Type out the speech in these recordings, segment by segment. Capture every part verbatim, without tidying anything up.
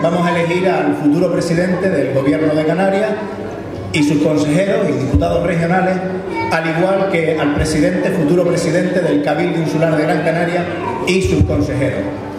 vamos a elegir al futuro presidente del Gobierno de Canarias y sus consejeros y diputados regionales, al igual que al presidente, futuro presidente del Cabildo Insular de Gran Canaria y sus consejeros.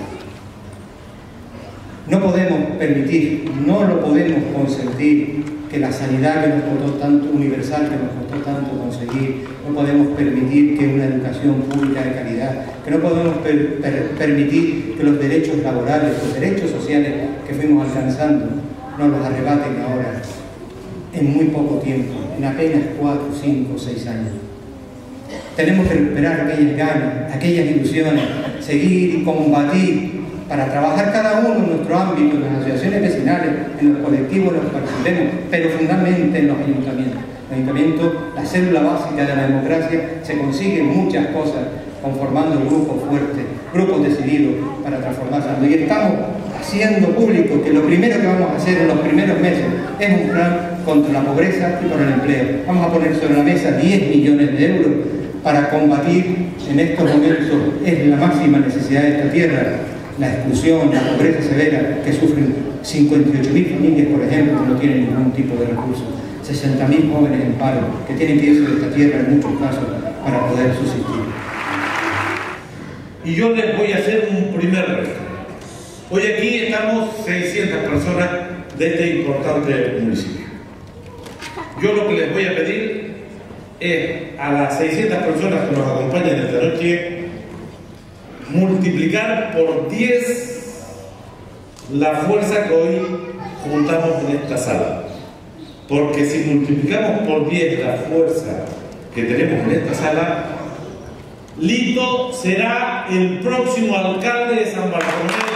No podemos permitir, no lo podemos consentir, que la sanidad que nos costó tanto, universal que nos costó tanto conseguir, no podemos permitir que una educación pública de calidad, que no podemos per, per, permitir que los derechos laborales, los derechos sociales que fuimos alcanzando, nos los arrebaten ahora, en muy poco tiempo, en apenas cuatro, cinco, seis años. Tenemos que recuperar aquellas ganas, aquellas ilusiones, seguir y combatir para trabajar cada uno en nuestro ámbito, en las asociaciones vecinales, en los colectivos en los que participemos, pero fundamentalmente en los ayuntamientos. En los ayuntamientos, la célula básica de la democracia, se consiguen muchas cosas conformando grupos fuertes, grupos decididos para transformarse. Y estamos haciendo público que lo primero que vamos a hacer en los primeros meses es un plan contra la pobreza y por el empleo. Vamos a poner sobre la mesa diez millones de euros para combatir en estos momentos, es la máxima necesidad de esta tierra, la exclusión, la pobreza severa que sufren cincuenta y ocho mil familias, por ejemplo, que no tienen ningún tipo de recursos, sesenta mil jóvenes en paro, que tienen que irse de esta tierra en muchos casos para poder subsistir. Y yo les voy a hacer un primer reto. Hoy aquí estamos seiscientas personas de este importante municipio. Yo lo que les voy a pedir es a las seiscientas personas que nos acompañan esta noche multiplicar por diez la fuerza que hoy juntamos en esta sala. Porque si multiplicamos por diez la fuerza que tenemos en esta sala, Lito será el próximo alcalde de San Bartolomé de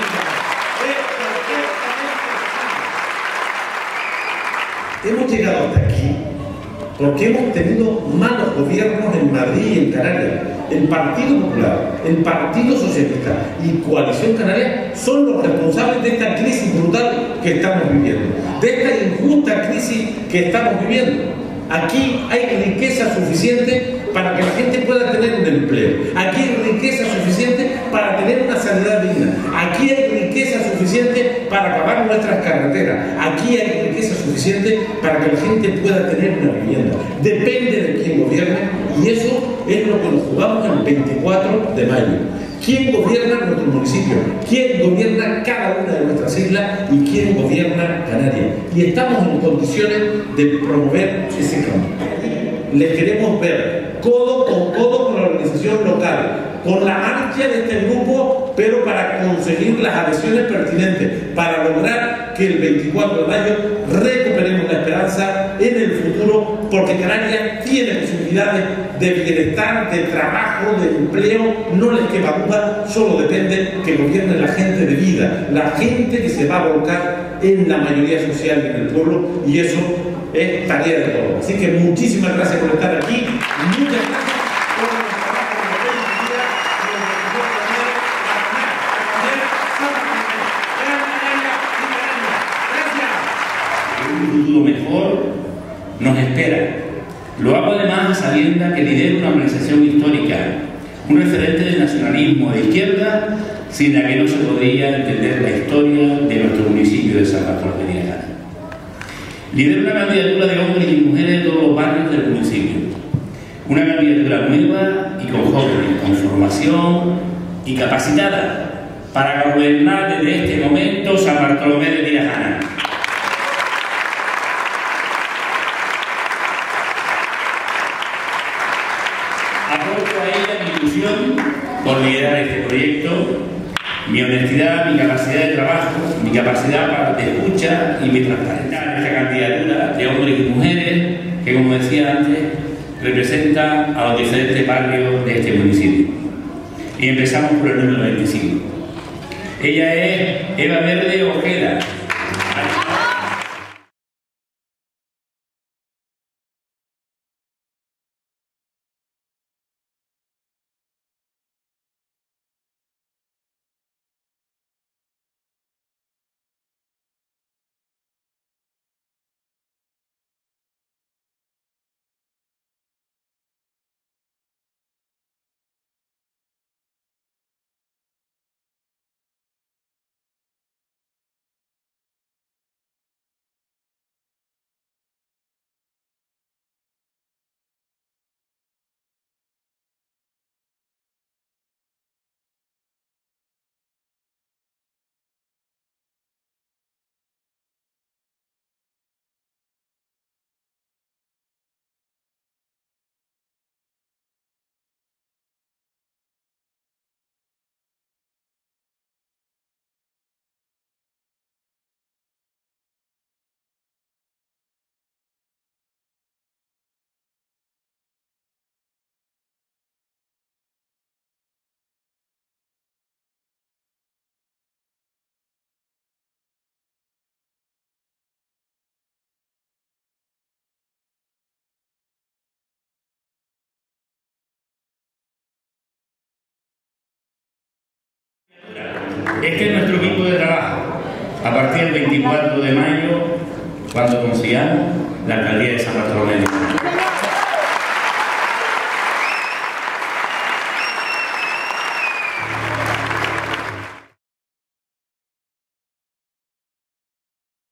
Canarias. Hemos llegado hasta aquí porque hemos tenido malos gobiernos en Madrid y en Canarias. El Partido Popular, el Partido Socialista y Coalición Canaria son los responsables de esta crisis brutal que estamos viviendo, de esta injusta crisis que estamos viviendo. Aquí hay riqueza suficiente para que la gente pueda tener un empleo. Aquí hay riqueza suficiente para tener una sanidad digna. Aquí hay riqueza suficiente para acabar nuestras carreteras. Aquí hay riqueza suficiente para que la gente pueda tener una vivienda. Depende de quién gobierne y eso es lo que nos jugamos el veinticuatro de mayo. ¿Quién gobierna nuestro municipio? ¿Quién gobierna cada una de nuestras islas? ¿Y quién gobierna Canarias? Y estamos en condiciones de promover ese cambio. Les queremos ver codo con codo con la organización local, con la marcha de este grupo, pero para conseguir las adhesiones pertinentes, para lograr que el veinticuatro de mayo recuperemos la esperanza en el futuro, porque Canarias tiene posibilidades de bienestar, de trabajo, de empleo, no les queda duda, solo depende que gobierne la gente de vida, la gente que se va a volcar en la mayoría social y en el pueblo, y eso es tarea de todos. Así que muchísimas gracias por estar aquí, muchas gracias por el trabajo de la vida y un futuro mejor nos espera. Lo hago además a sabiendas que lidero una organización histórica, un referente del nacionalismo de izquierda, sin la que no se podría entender la historia de nuestro municipio de San Bartolomé de Canarias. Lidero una candidatura de hombres y mujeres de todos los barrios del municipio. Una candidatura nueva y con jóvenes, con formación y capacitada para gobernar desde este momento San Bartolomé de Tirajana. Aporto a ella mi ilusión por liderar este proyecto, mi honestidad, mi capacidad de trabajo, mi capacidad de escucha y mi transparencia. Esta candidatura de hombres y mujeres que, como decía antes, representa a los diferentes barrios de este municipio. Y empezamos por el número veinticinco. Ella es Eva Verde Ojeda. Este es nuestro equipo de trabajo. A partir del veinticuatro de mayo, cuando consigamos la alcaldía de San Bartolomé.